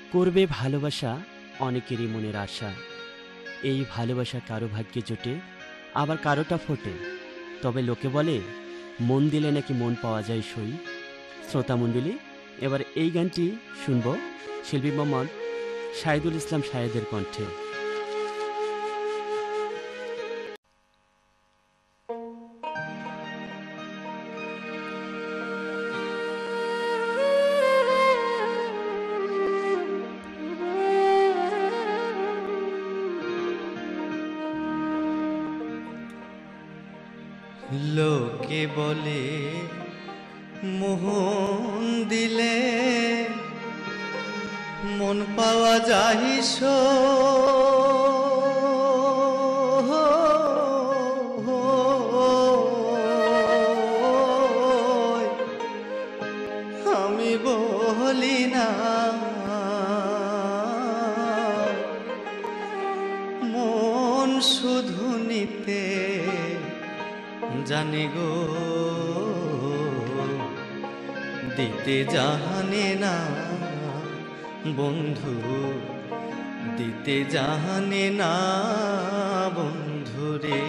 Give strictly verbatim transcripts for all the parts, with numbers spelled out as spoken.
করবে ভালোবাসা অনেকেরই মনের আশা। এই ভালোবাসা কারো ভাগ্যে জোটে, আবার কারোটা ফোটে। তবে লোকে বলে মন দিলে নাকি মন পাওয়া যায় সই। শ্রোতামণ্ডলী, এবার এই গানটি শুনব শিল্পী মোহাম্মদ শাহিদুল ইসলাম শাহেদের কণ্ঠে। লোকে বলে মোহন দিলে মন পাওয়া যায় সই। আমি বলি না মন শুধু নিতে জানে গো, দিতে জানে না বন্ধু, দিতে জানে না বন্ধুরে।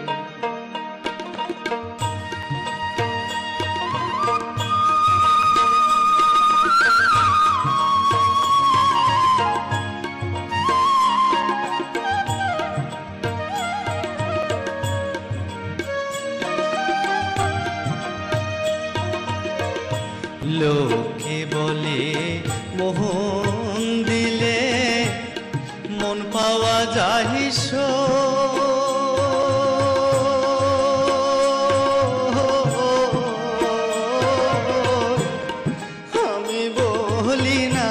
লোকে বলে মোহন দিলে মন পাওয়া যায় সই। আমি বলি না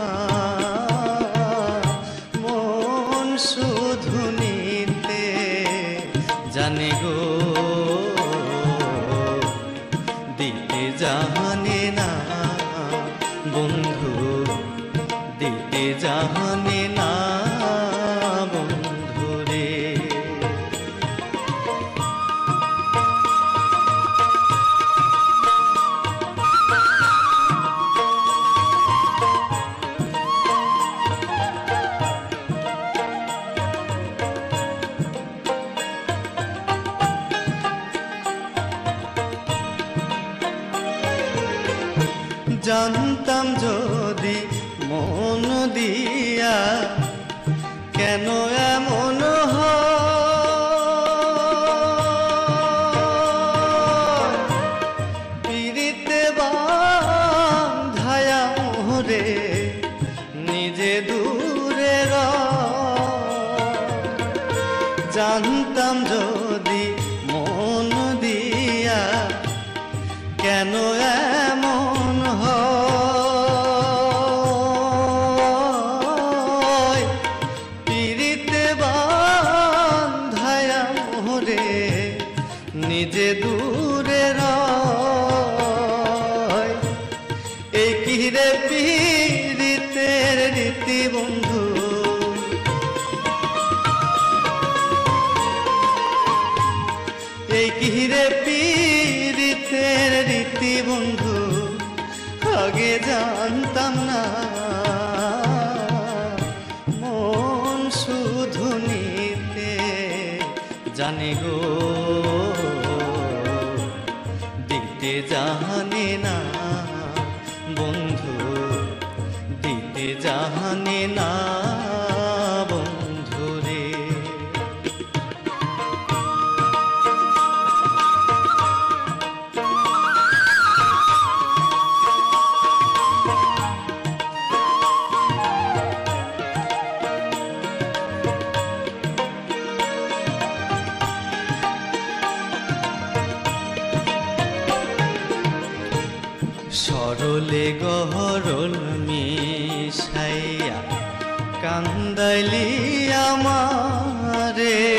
মন শুধু নিতে জানে গো, দিতে জানে না বন্ধু, দিতে জানে না বন্ধুরে। জানতাম যদি মন দিয়া কেন এমন হয়, পিরিতে বাঁধায়া মোরে নিজে দূরে রয়। জানতাম যদি মন দিয়া কেন এমন হয়, পিরিতে বাঁধায়া মোরে নিজে দূরে রয়। এই কি রে পিরিতের রীতি বন্ধু, এই কি রে পিরিতের রীতি বন্ধু, আগে জানতাম না মন শুধু নিতে জানে গো, দিতে জানে না বন্ধু, দিতে জানে না বন্ধুরে। সরলে গহরল মিশাইয়া কান্দাইলি আমারে,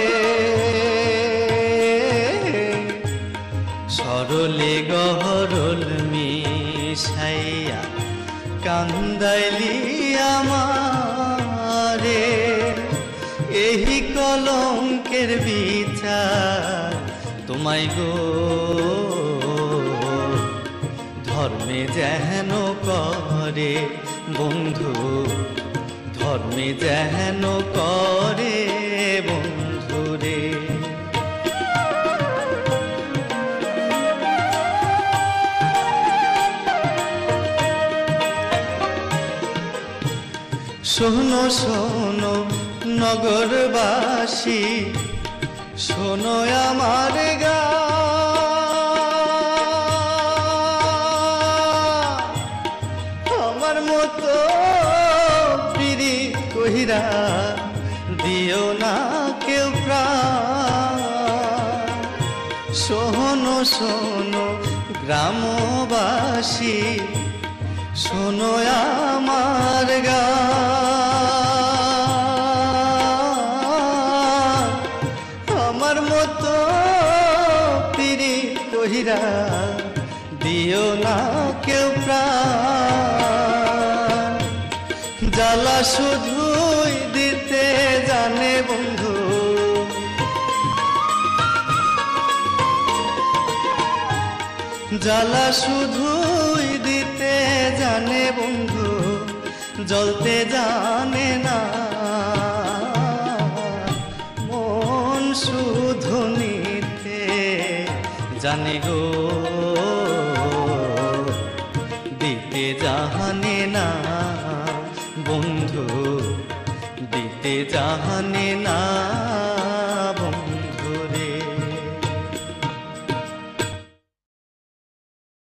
সরলে গহরল মিশাইয়া কান্দাইলি আমারে। এই কলঙ্কের বিচার তোমায় গো, ধর্ম ধর্মে যেন করে বন্ধু, ধর্মে যেন করে বন্ধু রে। শোনো শোনো নগরবাসী, শোনো আমার গান, আমার মতো পিরি কহিরা দিও না কেউ প্রাণ। শোনো শোনো গ্রামবাসী, শোনো আমার গান, আমার মতো পিরি কহিরা দিও না কেউ প্রাণ। জ্বালা শুধুই দিতে জানে বন্ধু, জ্বালা শুধুই দিতে জানে বন্ধু, জ্বলতে জানে না মন শুধু নিতে জানে গো, দিতে জানে না বন্ধু, দিতে জানে না।